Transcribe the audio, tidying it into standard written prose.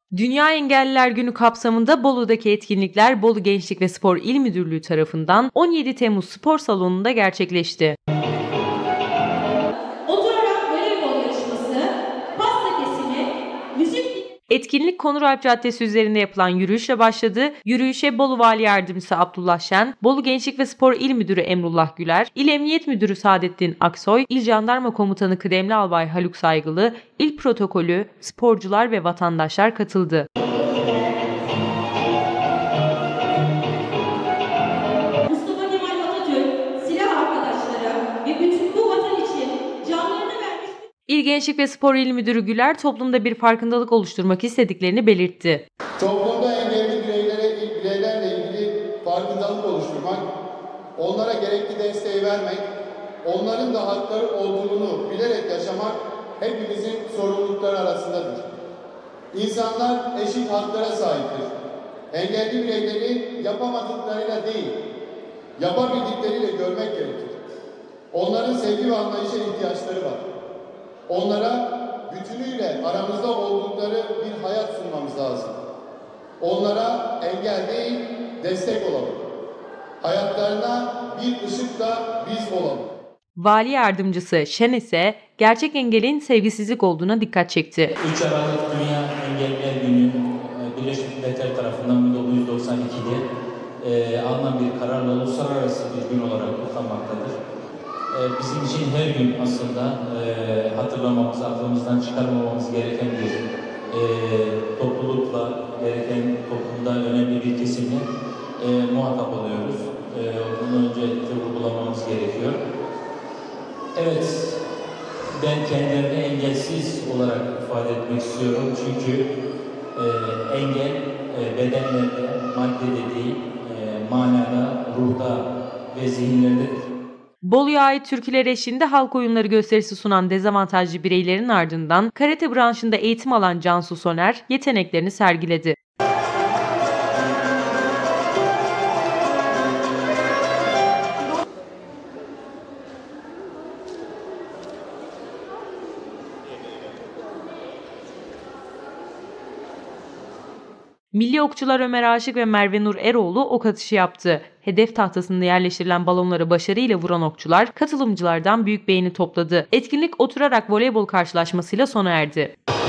Dünya Engelliler Günü kapsamında Bolu'daki etkinlikler Bolu Gençlik ve Spor İl Müdürlüğü tarafından 17 Temmuz Spor Salonu'nda gerçekleşti. Oturarak voleybol yarışması, pasta kesimi, müzik. Etkinlik Konuralp Caddesi üzerinde yapılan yürüyüşle başladı. Yürüyüşe Bolu Vali Yardımcısı Abdullah Şen, Bolu Gençlik ve Spor İl Müdürü Emrullah Güler, İl Emniyet Müdürü Saadettin Aksoy, İl Jandarma Komutanı Kıdemli Albay Haluk Saygılı, İl Protokolü, sporcular ve vatandaşlar katıldı. Mustafa Kemal Atatürk, silah arkadaşları ve bütün bu vatan için canlarını vermiş. İl Gençlik ve Spor İl Müdürü Güler, toplumda bir farkındalık oluşturmak istediklerini belirtti. Toplumda engelli bireylerle ilgili farkındalık oluşturmak, onlara gerekli desteği vermek, onların da hakları olduğunu bilerek yaşamak hepimizin sorumlulukları arasındadır. İnsanlar eşit haklara sahiptir. Engelli bireyleri yapamadıklarıyla değil, yapabildikleriyle görmek gerekir. Onların sevgi ve anlayışa ihtiyaçları var. Onlara bütünüyle aramızda oldukları bir hayat sunmamız lazım. Onlara engel değil, destek olalım. Hayatlarına bir ışık da biz olalım. Vali Yardımcısı Şen ise gerçek engelin sevgisizlik olduğuna dikkat çekti. 3 Aralık Dünya Engelliler Günü Birleşmiş Milletler tarafından 1992'de alınan bir kararla uluslararası bir gün olarak kutlanmaktadır. Bizim için her gün aslında hatırlamamız, aklımızdan çıkarmamamız gereken bir toplulukla, gereken toplumda önemli bir kesimle muhatap oluyoruz. Bunu öncelikle vurgulamamız gerekiyor. Evet, ben kendilerini engelsiz olarak ifade etmek istiyorum. Çünkü engel bedenlerde, maddede değil, manada, ruhda ve zihinlerdedir. Bolu'ya ait türküler eşliğinde halk oyunları gösterisi sunan dezavantajlı bireylerin ardından karate branşında eğitim alan Cansu Soner yeteneklerini sergiledi. Milli okçular Ömer Aşık ve Merve Nur Eroğlu ok atışı yaptı. Hedef tahtasında yerleştirilen balonları başarıyla vuran okçular katılımcılardan büyük beğeni topladı. Etkinlik oturarak voleybol karşılaşmasıyla sona erdi.